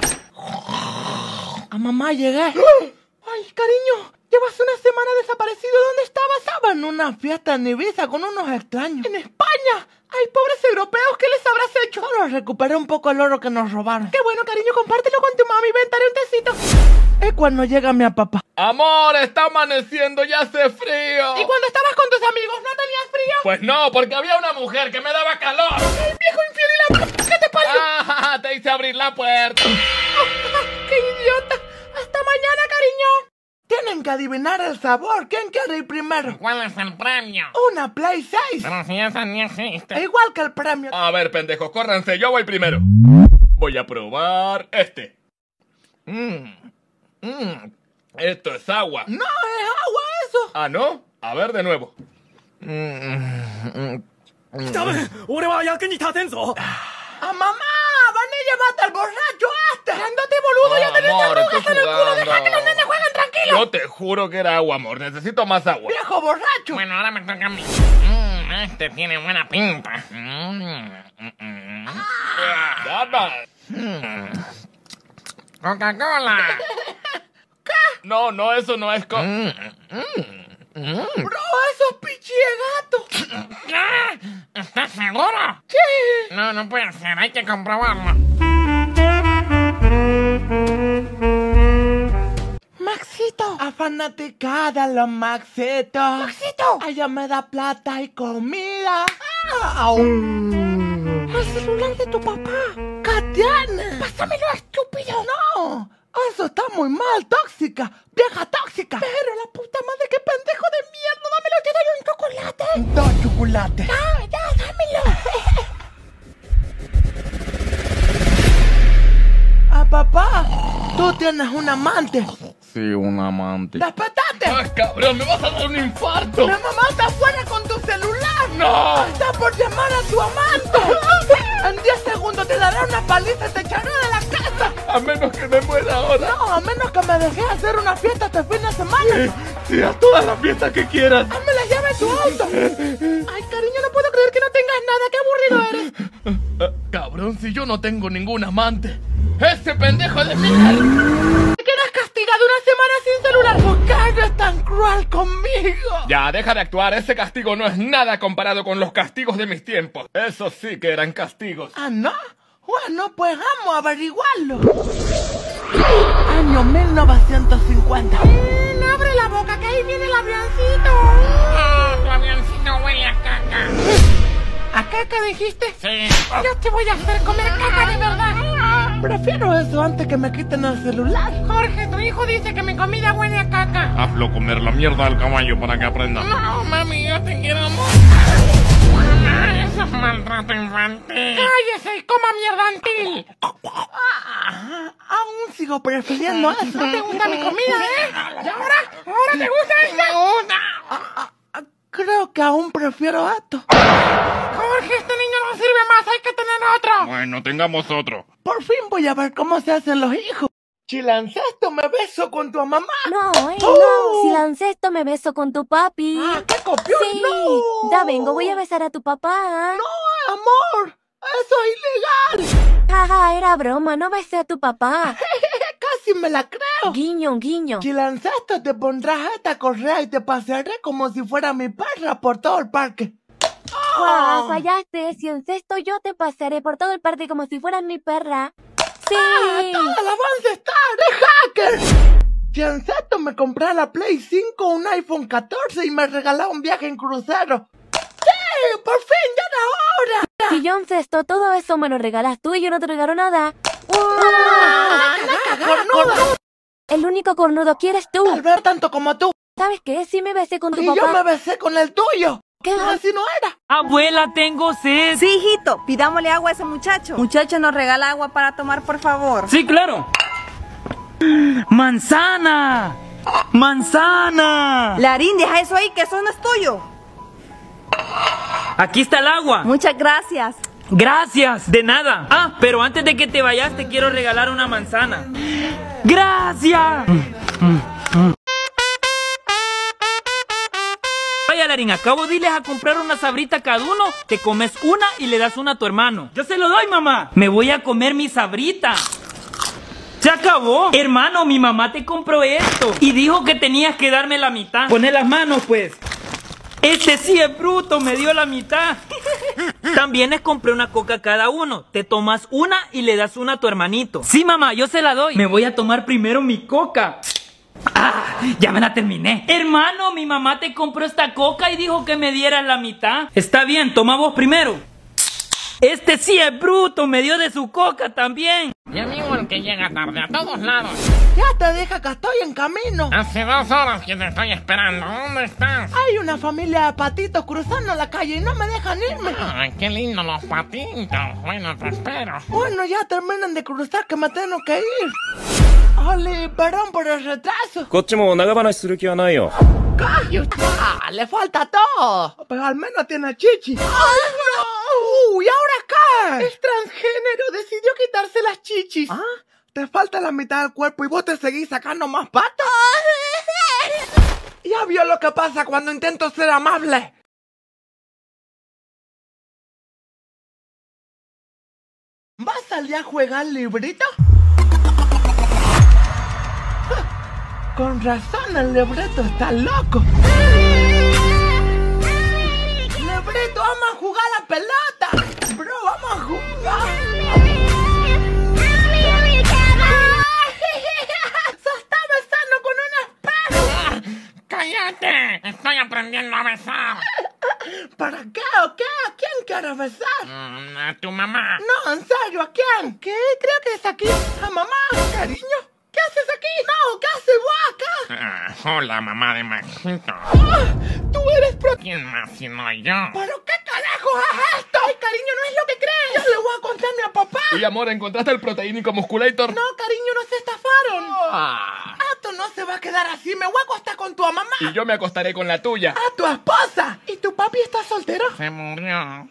A mamá llegué. Ay, cariño, llevas una semana desaparecido. ¿Dónde estabas? Estaba en una fiesta en Ibiza con unos extraños. En España. Ay, pobres europeos, ¿qué les habrás hecho? Solo recuperé un poco el oro que nos robaron. Qué bueno, cariño, compártelo con tu mami. Ven, daré un tecito. Es cuando llega mi papá. Amor, está amaneciendo, ya hace frío. ¿Y cuando estabas con tus amigos no tenías frío? Pues no, porque había una mujer que me daba calor. ¡El viejo infiel y la p***! ¿Qué te parió? Ah, te hice abrir la puerta. ¡Qué idiota! ¡Hasta mañana, cariño! Tienen que adivinar el sabor. ¿Quién quiere ir primero? ¿Cuál es el premio? Una Play seis. Pero si esa ni existe. Igual que el premio. A ver, pendejos, córranse, yo voy primero. Voy a probar este. Mmm. Mmm. Esto es agua. No, es agua eso. Ah, ¿no? A ver de nuevo. ¡A mamá! ¡Van a llevarte al borracho este! ¡Ándate, boludo! Oh, ¡Ya tenés amor, arrugas estoy en el culo! jugando. ¡Deja que los nenes jueguen tranquilos! Yo te juro que era agua, amor. Necesito más agua. ¡Viejo borracho! Bueno, ahora me toca a mí. Mm, este tiene buena pinta. Mm, mm, mm. Ah. Mm. Coca-Cola. ¿Qué? No, no, eso no es co... Mm, mm. Mm. Bro, eso es pichi de gato. ¿Qué? ¿Estás seguro? Sí. No, no puede ser, hay que comprobarlo. Maxito, a fanaticada los Maxitos. Maxito, ella me da plata y comida. ¡Au! El celular de tu papá. ¡Catiana! ¡Pásamelo, estúpido! ¡No! Eso está muy mal, tóxica. Vieja tóxica. Pero la puta madre, qué pendejo de mierda. Dámelo, te doy un chocolate. Dos chocolates. Ya, ya, dámelo. Ah, papá, tú tienes un amante. Sí, un amante. ¡Despertate! ¡Ay, cabrón, me vas a dar un infarto! ¡Mi mamá está fuera con tu celular! ¡No! ¡Está por llamar a tu amante! En diez segundos te dará una paliza y te echará de la casa. A menos que me muera ahora. No, a menos que me dejes hacer una fiesta este fin de semana. Sí, sí, a todas las fiestas que quieras. Hazme la llave de tu auto. Ay, cariño, no puedo creer que no tengas nada. ¡Qué aburrido eres! Cabrón, si yo no tengo ningún amante. ¡Ese pendejo de mierda! ¡Quedas castigado una semana sin celular! ¿Por qué eres tan cruel conmigo? Ya, deja de actuar. Ese castigo no es nada comparado con los castigos de mis tiempos. Eso sí que eran castigos. ¿Ah, no? Bueno, pues vamos a averiguarlo. Año mil novecientos cincuenta. Mm, abre la boca que ahí viene el avioncito. Ah, tu avioncito huele a caca. ¿A caca dijiste? Sí. Yo te voy a hacer comer caca de verdad. Prefiero eso antes que me quiten el celular. Jorge, tu hijo dice que mi comida huele a caca. Hazlo comer la mierda al caballo para que aprenda. No, mami, yo te quiero mucho. Mamá, eso es maltrato infantil. ¡Cállese y coma mierdantil! Ah, aún sigo prefiriendo eso. ¿No te gusta mi comida, eh? ¿Y ahora? ¿Ahora te gusta esta? Me gusta. Ah, ah, ah, creo que aún prefiero esto. Jorge, este niño no sirve más. Hay que tener otro. Bueno, tengamos otro. Por fin voy a ver cómo se hacen los hijos. Si lanzaste me beso con tu mamá. No, eh, ¡Oh! no. Si lancé esto, me beso con tu papi. Ah, ¿qué copión? Sí. ¡No! Ya vengo, voy a besar a tu papá. ¡No, amor! ¡Eso es ilegal! Jaja, era broma, no besé a tu papá. Casi me la creo. Guiño, guiño. Si lanzaste te pondrás esta correa y te pasearé como si fuera mi perra por todo el parque. Ah, fallaste. Si encesto yo te pasaré por todo el parque como si fueras mi perra. Sí. ¡Ah, todo el avance está! ¡De hacker! Si encesto me compré la Play cinco, un iPhone catorce y me regaló un viaje en crucero. ¡Sí! ¡Por fin! ¡Ya era hora! Si yo encesto todo eso me lo regalas tú y yo no te regalo nada. ¡Ah! ¡Cornuda! El único cornudo que eres tú. Tal vez tanto como tú. ¿Sabes qué? Sí me besé con tu Y papá. yo me besé con el tuyo. ¿Qué? Así no era. Abuela, tengo sed. Sí, hijito, pidámosle agua a ese muchacho. Muchacho, ¿nos regala agua para tomar, por favor? Sí, claro. ¡Manzana! ¡Manzana! Larín, deja eso ahí, que eso no es tuyo. Aquí está el agua. Muchas gracias. Gracias, de nada. Ah, pero antes de que te vayas te quiero regalar una manzana. ¡Gracias! Vaya, Larín, acabo de irles a comprar una sabrita cada uno. Te comes una y le das una a tu hermano. Yo se lo doy, mamá. Me voy a comer mi sabrita. ¡Se acabó! Hermano, mi mamá te compró esto y dijo que tenías que darme la mitad. Poné las manos, pues. Este sí es bruto, me dio la mitad. También les compré una coca a cada uno. Te tomas una y le das una a tu hermanito. Sí, mamá, yo se la doy. Me voy a tomar primero mi coca. ¡Ah! Ya me la terminé. Hermano, mi mamá te compró esta coca y dijo que me dieras la mitad. Está bien, toma vos primero. Este sí es bruto, me dio de su coca también. Y amigo el que llega tarde a todos lados. Ya te deja que estoy en camino. Hace dos horas que te estoy esperando. ¿Dónde estás? Hay una familia de patitos cruzando la calle y no me dejan irme. Ay, qué lindo los patitos. Bueno, te espero. Bueno, ya terminan de cruzar que me tengo que ir. Oli, perdón por el retraso. ¡Cállate! Ah, le falta todo. Pero al menos tiene chichi. ¡Ay, no! ¿Y ahora qué? Es transgénero, decidió quitarse las chichis. ¿Ah? Te falta la mitad del cuerpo y vos te seguís sacando más patas. Ya vio lo que pasa cuando intento ser amable. ¿Vas a salir a jugar librito? Con razón el libreto está loco. Librito, vamos a jugar a la pelota. Bro, vamos a jugar. Se está besando con un espejo. ¡Cállate! Estoy aprendiendo a besar. ¿Para qué o qué? ¿A quién quieres besar? Mm, a tu mamá. No, en serio, ¿a quién? ¿Qué? Creo que es aquí. ¿A mamá? ¿Cariño? ¿Qué haces aquí? No, ¿qué haces vos acá? Ah, hola, mamá de Maxito. Ah, tú eres pro... ¿Quién más si no yo? ¿Pero qué carajo es esto? Ay, cariño, no es lo que crees. Yo le voy a contarme a papá. Y amor, ¿encontraste el proteínico musculator? No, cariño, no se estafaron. Ah. Esto no se va a quedar así. Me voy a acostar con tu mamá. Y yo me acostaré con la tuya. A tu esposa. ¿Y tu papi está soltero? Se murió.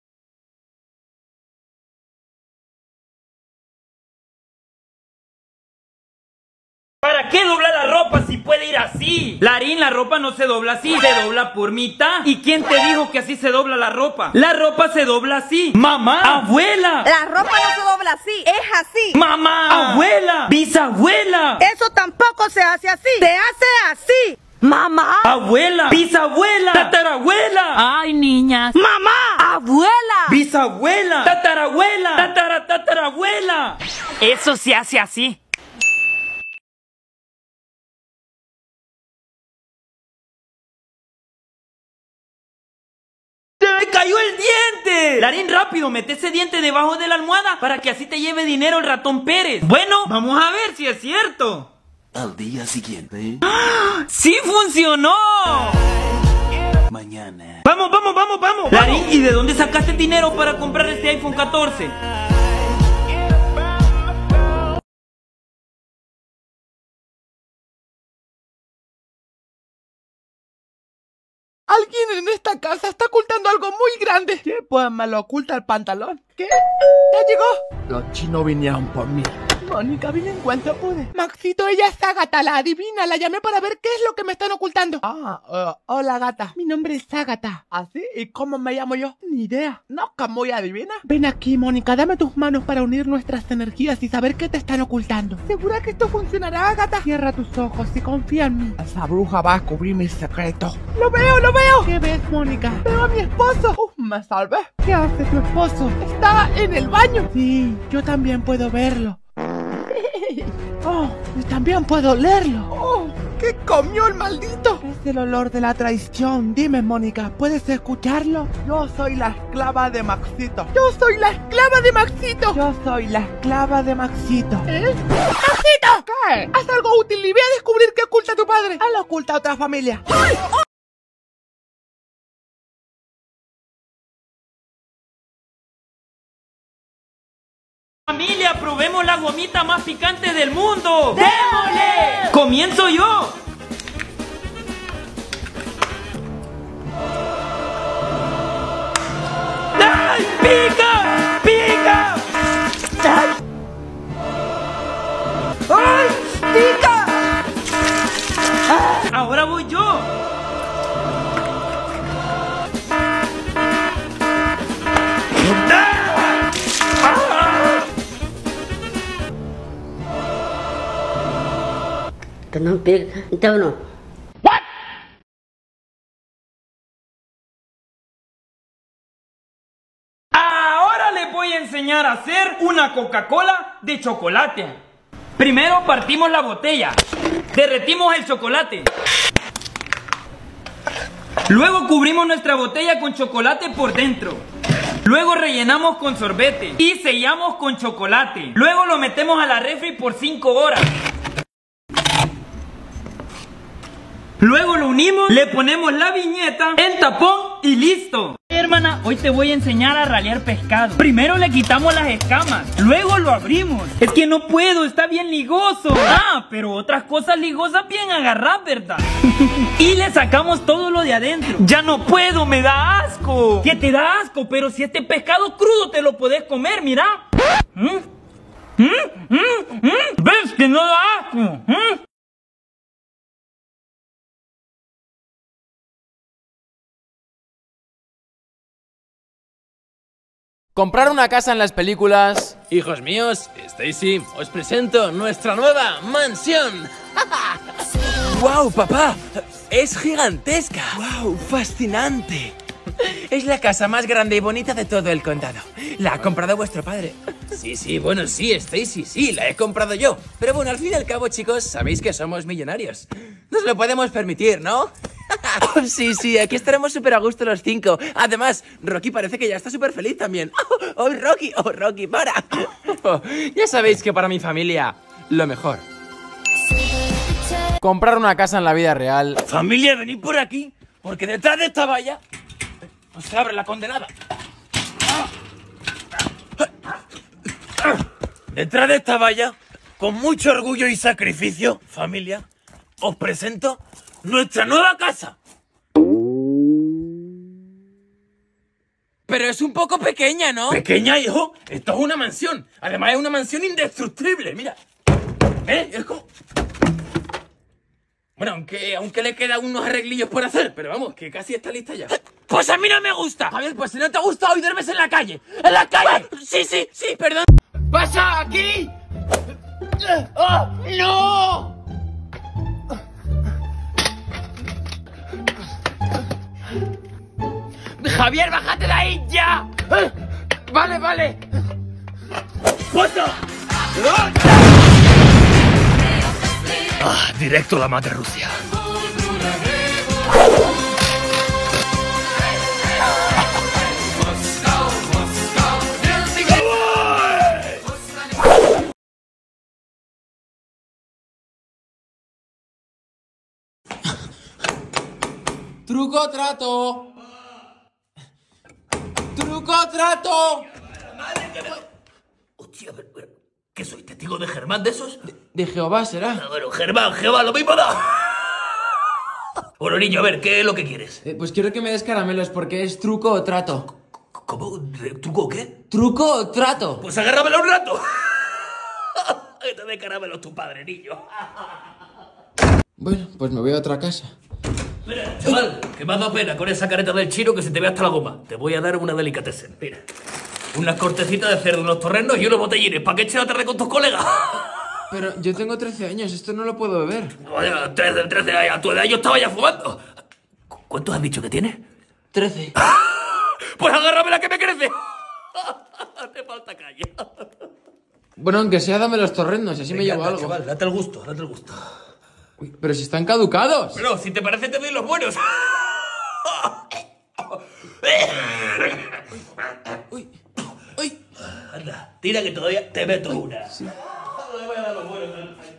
¿Para qué doblar la ropa si puede ir así? Larín, la ropa no se dobla así, se dobla por mitad. ¿Y quién te dijo que así se dobla la ropa? La ropa se dobla así. ¡Mamá! ¡Abuela! La ropa no se dobla así, es así. ¡Mamá! ¡Abuela! ¡Bisabuela! Eso tampoco se hace así, se hace así. ¡Mamá! ¡Abuela! ¡Bisabuela! ¡Tatarabuela! Ay, niñas. ¡Mamá! ¡Abuela! ¡Bisabuela! ¡Tatarabuela! ¡Tatara, tatarabuela! Eso se hace así. ¡Se me cayó el diente! Larín, rápido, mete ese diente debajo de la almohada para que así te lleve dinero el ratón Pérez. Bueno, vamos a ver si es cierto. Al día siguiente. ¡Ah! ¡Sí funcionó! Mañana. Vamos, vamos, vamos, vamos. Larín, ¿y de dónde sacaste dinero para comprar este iPhone catorce? Alguien en esta casa está ocultando algo muy grande. ¿Qué? Pues me lo oculta el pantalón. ¿Qué? ¿Ya llegó? Los chinos vinieron por mí. Mónica, vine en cuanto pude. Maxito, ella es Ágata, la adivina. La llamé para ver qué es lo que me están ocultando. Ah, uh, hola, gata. Mi nombre es Ágata. ¿Así? ¿Y cómo me llamo yo? Ni idea. ¿No que muy adivina? Ven aquí, Mónica. Dame tus manos para unir nuestras energías y saber qué te están ocultando. ¿Segura que esto funcionará, Ágata? Cierra tus ojos y confía en mí. Esa bruja va a cubrir mis secretos. ¡Lo veo, lo veo! ¿Qué ves, Mónica? Veo a mi esposo. Uf, me salvé. ¿Qué hace tu esposo? Está en el baño. Sí, yo también puedo verlo. Oh, y también puedo olerlo. Oh, ¿qué comió el maldito? Es el olor de la traición. Dime, Mónica, ¿puedes escucharlo? Yo soy la esclava de Maxito. Yo soy la esclava de Maxito. Yo soy la esclava de Maxito. ¿Eh? ¡Maxito! ¿Qué? Haz algo útil y ve a descubrir qué oculta tu padre. Él oculta a otra familia. ¡Ay! ¡Oh! Familia, probemos la gomita más picante del mundo. ¡Démosle! ¡Comienzo yo! ¡Ay, pica! ¡Pica! ¡Ay! ¡Ay, pica! Ahora voy yo. No pega, então não. What? Ahora les voy a enseñar a hacer una Coca-Cola de chocolate. Primero partimos la botella, derretimos el chocolate. Luego cubrimos nuestra botella con chocolate por dentro. Luego rellenamos con sorbete y sellamos con chocolate. Luego lo metemos a la refri por cinco horas. Luego lo unimos, le ponemos la viñeta, el tapón y listo. Hermana, hoy te voy a enseñar a ralear pescado. Primero le quitamos las escamas, luego lo abrimos. Es que no puedo, está bien ligoso. Ah, pero otras cosas ligosas bien agarrar, ¿verdad? Y le sacamos todo lo de adentro. Ya no puedo, me da asco. ¿Qué te da asco? Pero si este pescado crudo te lo podés comer, mira. ¿Mm? ¿Mm? ¿Mm? ¿Mm? ¿Ves que no da asco? ¿Mm? Comprar una casa en las películas. Hijos míos, Stacy, os presento nuestra nueva mansión. ¡Wow, papá! Es gigantesca. ¡Wow, fascinante! Es la casa más grande y bonita de todo el condado. La ha comprado vuestro padre. Sí, sí, bueno, sí, Stacy, sí, la he comprado yo. Pero bueno, al fin y al cabo, chicos, sabéis que somos millonarios. Nos lo podemos permitir, ¿no? Oh, sí, sí, aquí estaremos súper a gusto los cinco. Además, Rocky parece que ya está súper feliz también. ¡Oh, oh Rocky! ¡Oh, Rocky, para! Oh, ya sabéis que para mi familia, lo mejor. Comprar una casa en la vida real. Familia, venid por aquí, porque detrás de esta valla no se abre la condenada. Detrás de esta valla, con mucho orgullo y sacrificio, familia, os presento nuestra nueva casa. Pero es un poco pequeña, ¿no? ¿Pequeña, hijo? Esto es una mansión. Además es una mansión indestructible, mira. ¿Eh? Es como... Bueno, aunque, aunque le quedan unos arreglillos por hacer, pero vamos, que casi está lista ya. Pues a mí no me gusta. Javier, pues si no te gusta, hoy duermes en la calle. ¡En la calle! Sí, sí, sí, perdón. ¡Pasa aquí! ¡Oh, no! Javier, bájate de ahí ya. Vale, vale. ¡Pasa! Ah, directo a la madre Rusia. Truco, trato. Truco, trato. Hostia, pero, pero, ¿qué soy? ¿Testigo de Germán de esos? De, de Jehová será. Ah, bueno, Germán, Jehová, lo mismo da. Bueno, niño, a ver, ¿qué es lo que quieres? Eh, pues quiero que me des caramelos porque es truco o trato. ¿Cómo? ¿Truco o qué? ¿Truco o trato? Pues agárramelo un rato. Que te dé caramelos tu padre, niño. Bueno, pues me voy a otra casa. Mira, chaval, que me ha dado pena con esa careta del chino que se te ve hasta la goma. Te voy a dar una delicatessen, mira. Unas cortecitas de cerdo, unos torrenos y unos botellines. ¿Para qué eches la tarde con tus colegas? Pero yo tengo trece años, esto no lo puedo beber. Vaya, trece, trece, a tu edad yo estaba ya fumando. ¿Cuántos has dicho que tienes? trece. Pues agárrame la que me crece. Te falta calle. Bueno, aunque sea, dame los torrenos, así me llevo algo. Chaval, date el gusto, date el gusto. Uy, pero si están caducados. Pero si te parece te doy los buenos. Uy, uy. Anda, tira que todavía te meto uy, una. Sí. No voy a dar los buenos.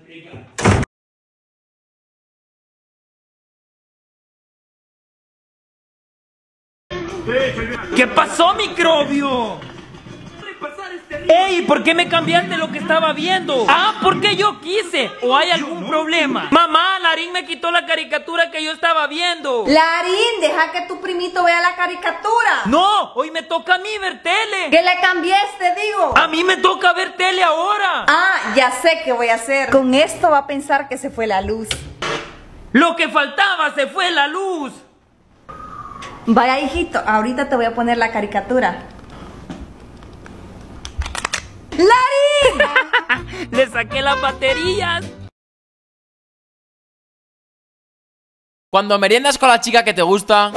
¿Qué pasó, microbio? ¡Ey! ¿Por qué me cambiaste lo que estaba viendo? Ah, porque yo quise. ¿O hay algún problema? Mamá, Larín me quitó la caricatura que yo estaba viendo. Larín, deja que tu primito vea la caricatura. No, hoy me toca a mí ver tele. Que le cambies, te digo. A mí me toca ver tele ahora. Ah, ya sé qué voy a hacer. Con esto va a pensar que se fue la luz. Lo que faltaba, se fue la luz. Vaya, hijito, ahorita te voy a poner la caricatura. ¡Larín! Le saqué las baterías. Cuando meriendas con la chica que te gusta.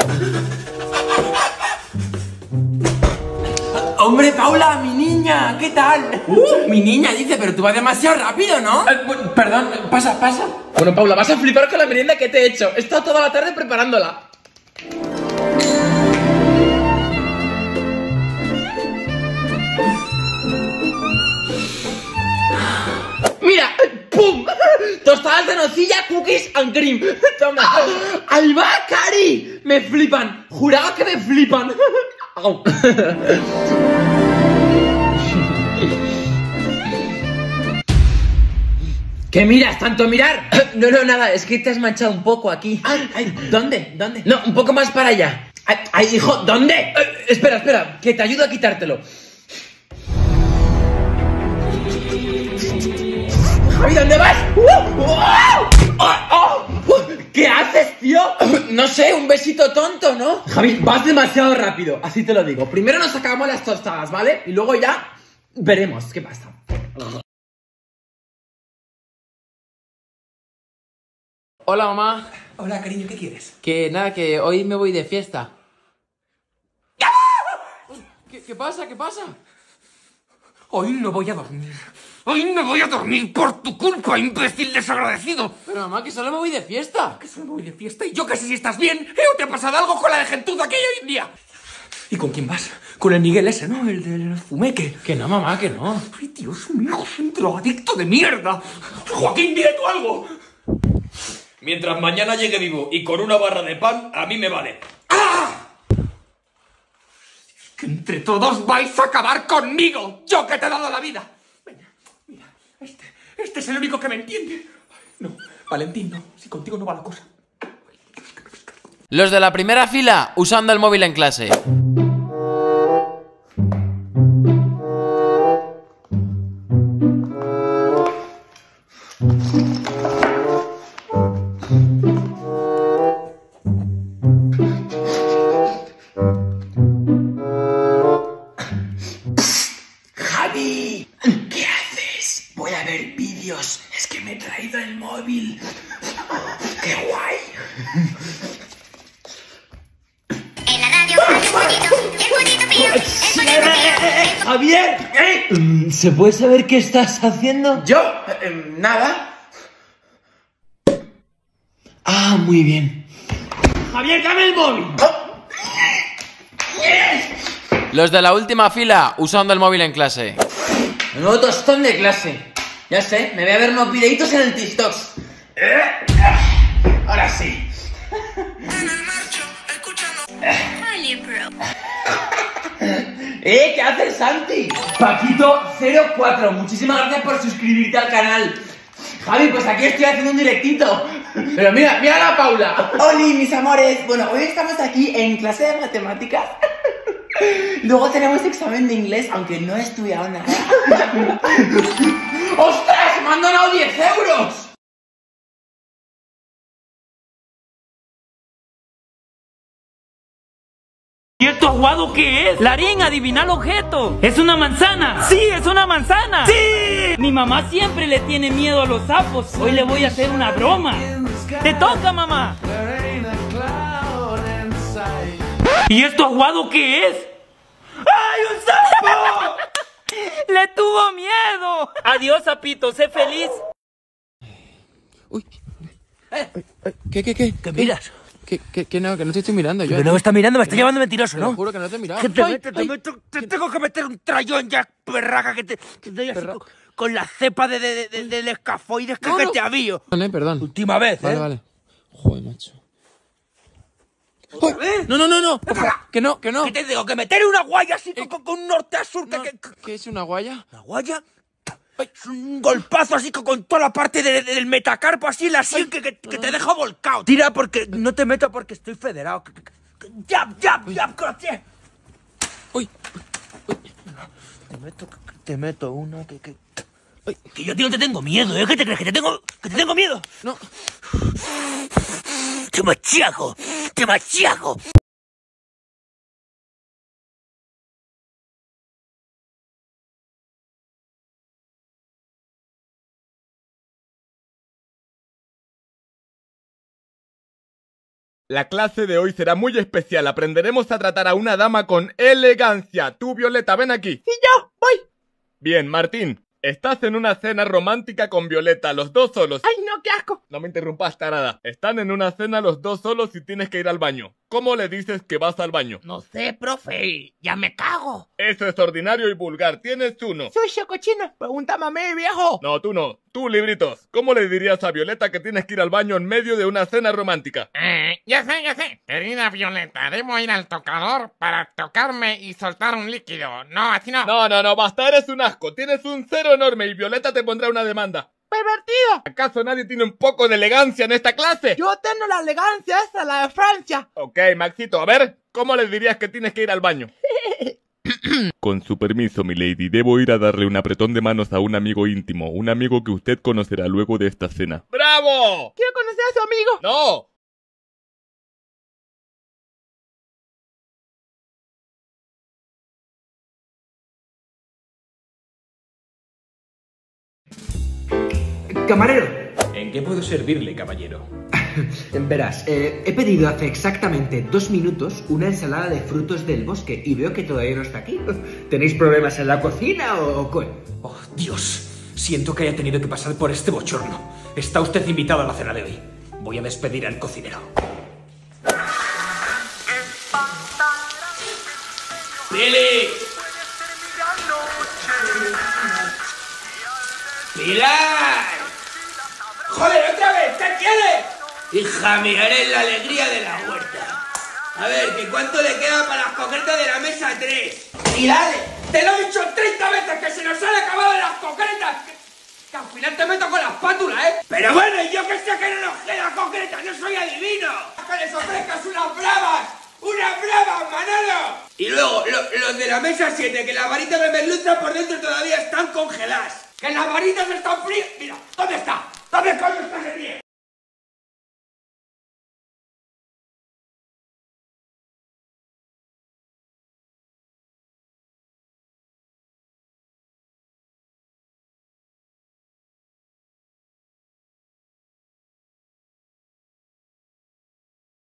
¡Hombre, Paula, mi niña! ¿Qué tal? Uh, mi niña, dice, pero tú vas demasiado rápido, ¿no? Eh, perdón, pasa, pasa. Bueno, Paula, vas a flipar con la merienda que te he hecho. He estado toda la tarde preparándola. Mira, ¡pum! Tostadas de nocilla, cookies and cream. Toma. ¡Ahí va, Cari! Me flipan. Juraba que me flipan. ¿Qué miras? ¿Tanto mirar? No, no, nada. Es que te has manchado un poco aquí. Ay, ay, ¿dónde? ¿Dónde? No, un poco más para allá. Ay, ay hijo, ¿dónde? Eh, espera, espera, que te ayudo a quitártelo. Javi, ¿dónde vas? ¡Uh! ¡Oh! ¡Oh! ¡Oh! ¿Qué haces, tío? No sé, un besito tonto, ¿no? Javi, vas demasiado rápido, así te lo digo. Primero nos sacamos las tostadas, ¿vale? Y luego ya veremos qué pasa. Hola, mamá. Hola, cariño, ¿qué quieres? Que nada, que hoy me voy de fiesta. ¿Qué, qué pasa? ¿Qué pasa? Hoy no voy a dormir. Hoy no voy a dormir por tu culpa, imbécil desagradecido. Pero mamá, que solo me voy de fiesta. Que solo me voy de fiesta y yo que sé si estás bien. ¿Eh? ¿O te ha pasado algo con la de gentuza que hay hoy en día? ¿Y con quién vas? Con el Miguel ese, ¿no? El del fumeque. Que no, mamá, que no. Ay, Dios mío, es un drogadicto de mierda. Joaquín, dile tú algo. Mientras mañana llegue vivo y con una barra de pan, a mí me vale. ¡Ah! Que entre todos vais a acabar conmigo. Yo que te he dado la vida. Venga, mira, este, este es el único que me entiende. No, Valentín, no. Si contigo no va la cosa. Los de la primera fila usando el móvil en clase. Javi, ¿qué haces? Voy a ver vídeos. Es que me he traído el móvil. ¡Qué guay! En la radio, el bonito, el bonito mío, el bonito mío. ¡Javier! ¿Eh? ¿Se puede saber qué estás haciendo? ¿Yo? Eh, nada. Ah, muy bien. ¡Javier, dame el móvil! Los de la última fila usando el móvil en clase. Nuevo tostón de clase. Ya sé, me voy a ver unos videitos en el TikTok. Ahora sí. ¡Eh! ¿Qué haces, Santi? Paquito cero cuatro, muchísimas gracias por suscribirte al canal. Javi, pues aquí estoy haciendo un directito. Pero mira, mira a la Paula. Oli, mis amores. Bueno, hoy estamos aquí en clase de matemáticas. Luego tenemos examen de inglés, aunque no he estudiado nada. ¡Ostras! ¡Me han donado diez euros! ¿Y esto aguado qué es? Larín, adivina el objeto. ¿Es una manzana? ¡Sí, es una manzana! ¡Sí! Mi mamá siempre le tiene miedo a los sapos. Hoy le voy a hacer una broma. ¡Te toca, mamá! ¿Y esto aguado qué es? ¡Ay, un sapo! ¡Le tuvo miedo! Adiós, sapito, sé feliz. Uy. ¿Qué, qué, qué? ¿Qué miras? Que, que, que no, que no te estoy mirando yo. Que no me estás mirando, me estás llamando mentiroso, ¿no? Te lo juro que no te he mirado. Que te, Ay, meto, te, ay. meto, te tengo que meter un trayón ya, perraca, que te, que te doy así con, con la cepa de, de, de, del escafoides que, No, que no. te avío. Perdón, eh, perdón. Última vez, Vale, ¿eh? vale. Joder, macho. ¡Ay! No, no, no, no. Que no, que no. ¿Qué te digo? Que meter una guaya así con, con, con norte a sur. No, que, que, ¿Qué es una guaya? ¿Una guaya? Es un golpazo así con, con toda la parte de, de, del metacarpo así en la sien que, que, que te deja volcado. Tira porque no te meto porque estoy federado. Que- que- que- Jab, jab, jab, crochet. Uy. Te meto, te meto una que... que... Uy, que yo, tío, no te tengo miedo, ¿eh? ¿Qué te crees? ¿Que te tengo, que te tengo miedo? No. Te machaco, te machaco. La clase de hoy será muy especial. Aprenderemos a tratar a una dama con elegancia. Tú, Violeta, ven aquí. Sí, yo, voy. Bien, Martín. Estás en una cena romántica con Violeta, los dos solos. Ay, no, qué asco. No me interrumpas, tarada. Están en una cena los dos solos y tienes que ir al baño. ¿Cómo le dices que vas al baño? No sé, profe, ya me cago. Eso es ordinario y vulgar. Tienes uno. Sucio, cochino, pregúntame a mí, viejo. No, tú no. Tú, Libritos. ¿Cómo le dirías a Violeta que tienes que ir al baño en medio de una cena romántica? Eh, ya sé, ya sé. Querida Violeta, debo ir al tocador para tocarme y soltar un líquido. No, así no. No, no, no, basta, eres un asco. Tienes un cero enorme y Violeta te pondrá una demanda. Pervertido. ¿Acaso nadie tiene un poco de elegancia en esta clase? Yo tengo la elegancia esa, la de Francia. Ok, Maxito, a ver, ¿cómo le dirías que tienes que ir al baño? Con su permiso, milady, debo ir a darle un apretón de manos a un amigo íntimo, un amigo que usted conocerá luego de esta cena. ¡Bravo! Quiero conocer a su amigo. ¡No! Camarero. ¿En qué puedo servirle, caballero? Verás, eh, he pedido hace exactamente dos minutos una ensalada de frutos del bosque y veo que todavía no está aquí. ¿Tenéis problemas en la cocina o qué? Oh, Dios. Siento que haya tenido que pasar por este bochorno. Está usted invitado a la cena de hoy. Voy a despedir al cocinero. ¡Billy! ¡Pilar! ¡Joder, otra vez! ¿Qué quieres? Hija mía, eres la alegría de la huerta. A ver, ¿que cuánto le queda para las concretas de la mesa tres? ¡Y dale! ¡Te lo he dicho treinta veces que se nos han acabado las concretas! Que, que al final te meto con la espátula, ¿eh? Pero bueno, yo que sé que no nos queda concretas, no soy adivino. ¡Que les ofrezcas unas bravas! ¡Unas bravas, Manolo! Y luego, lo- los de la mesa siete, que las varitas de merluza por dentro todavía están congeladas. ¡Que las varitas están frías! Mira, ¿dónde está? ¿Dónde coño está ese pie?